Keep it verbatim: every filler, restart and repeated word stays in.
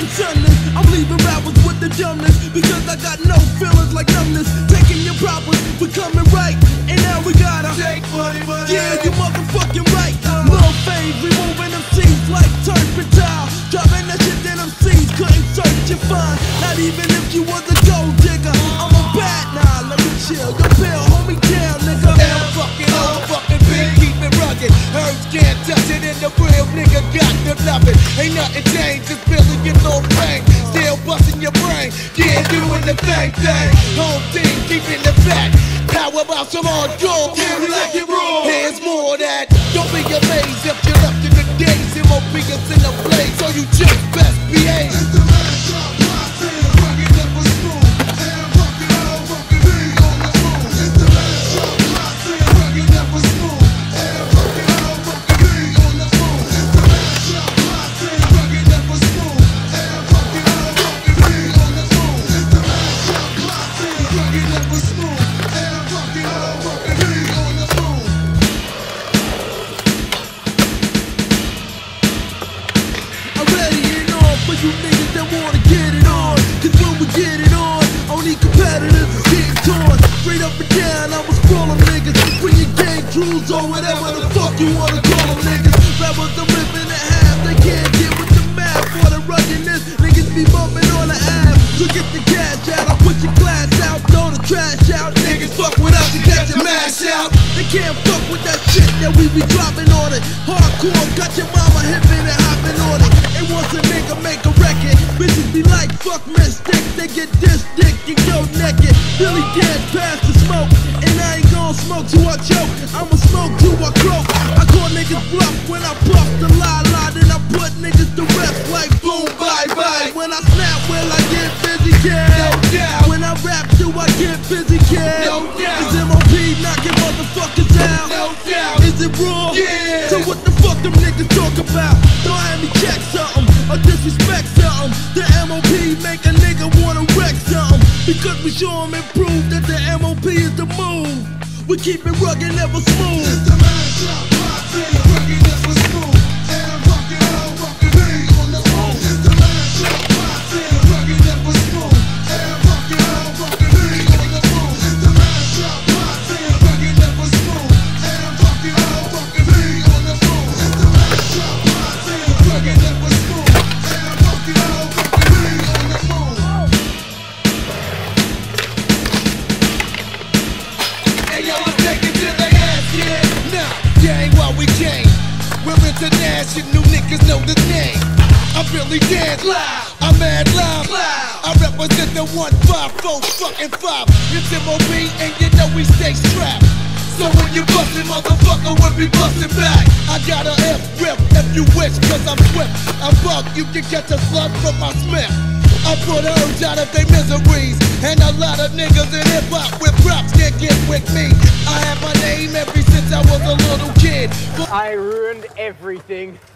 getting sunless. I'm leaving rappers with the dumbness, because I got no feelings like numbness. Taking your problems, becoming right, and now we gotta take money, money. Yeah, you motherfucking right. Lil Fame, we moving them seeds like turpentine. Dropping that shit that them seeds couldn't search and find. Not even if you was a gold digger. I'm a bad, nah, let me chill. Your pill, hold me down, nigga. And I'm fucking all fucking big, keep it rugged. Herbs can't touch it, and the real nigga got to love it. Ain't nothing changed, just feeling your little pain. Still busting your brain, yeah, doing the same thing. Home team, keeping the back. How about some hardcore? Yeah, we like it raw. Here's more of that. Don't be amazed if you're left in the days. It won't be us in the blaze, so you just best behave. You niggas that wanna get it on, cause when we get it on, only competitors is getting torn. Straight up and down, I was scrolling niggas. Bring your gang crews or whatever the fuck you wanna call them niggas. Rebels are ripping in half, they can't get with the math for the ruggedness. Niggas be bumping on the app, so get the cash out. I put your glass out, throw the trash out. Niggas fuck with us and get your mash out. They can't fuck with that shit that we be dropping on it. Hardcore, got your mama hippin' and hopping on it. And once a nigga make a record, bitches be like, fuck mistakes, they get this dick and go naked. Billy can't pass the smoke, and I ain't gon' smoke till I choke. I'ma smoke till I croak. I call niggas bluff when I puff the lie lie, then I put niggas to rest like boom, bye bye. When I snap, will I get busy, kid? No doubt. When I rap, do I get busy, kid? No doubt. Is M O P knocking motherfuckers out? No doubt. Is it raw? Yeah. So what the fuck them niggas talk about? Don't have me check something or disrespect something. The M O P make a nigga wanna wreck something, because we show 'em and prove that the M O P is the move. We keep it rugged, never smooth. It's the mashup party, rugged, never smooth. And I'm rocking all rockin' beat on the move. It's the mashup party, rugged, never smooth. And I'm rocking all rockin' beat on the move. It's the mashup party, rugged, never smooth. And I'm rocking all rockin' beat on the move. It's the mashup party, rugged, never smooth. And I'm rocking all rockin' beat on the move. Hey yo, let's take it to the ass, yeah. Nah, gang while we came. We're international, niggas know the name. I'm really dead live, I'm mad live. I represent the one five four fucking five. It's M O P and you know we stay strapped. So when you bustin', motherfucker, we'll be bustin' back. I got a F-grip if you wish, cause I'm swift. I'm bug, you can catch a slug from my smith. I put herbs out of their miseries, and a lot of niggas in hip-hop with props can't get with me. I had my name ever since I was a little kid. I ruined everything.